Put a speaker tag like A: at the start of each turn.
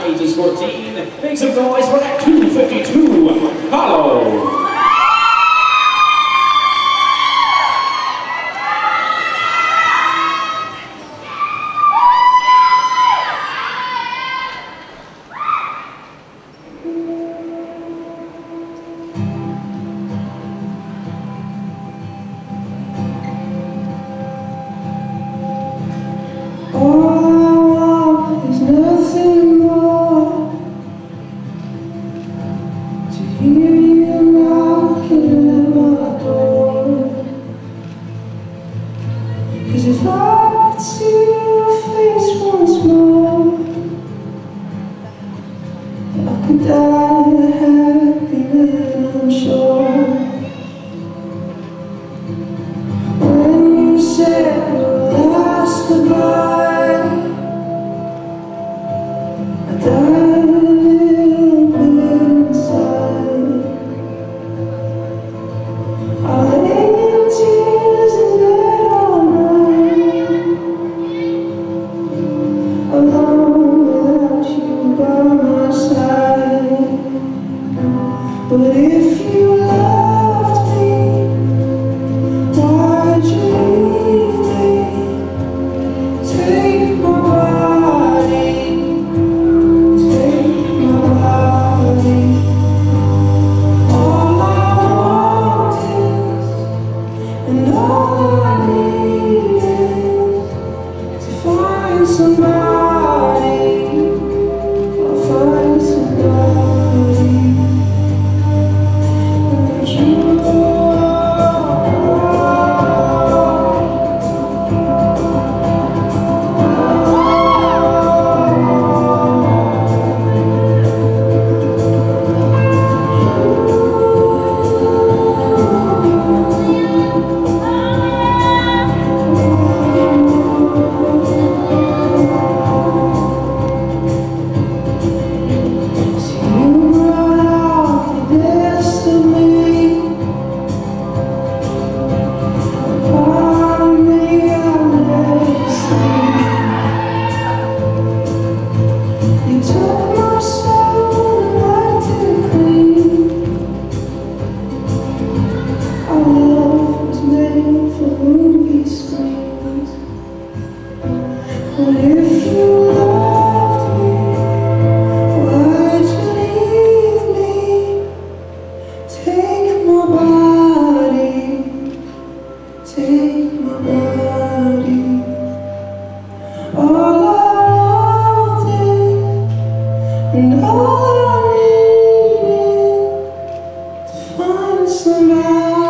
A: ages 14. Make some noise for that 252. Hollow.
B: Hear you knocking at my door. 'Cause if I could see your face once more, I could die a happy man, I'm sure. When you said your last goodbye, I died a little bit inside. I lay in tears in bed all night, alone without you by my side. But if you loved me, why'd you leave me? Take my body, take my body. All I want is, and all I need is to find somebody. I'll find somebody. And you but if you loved me, why'd you leave me? Take my body, take my body. All I wanted, and all I needed, to find somebody.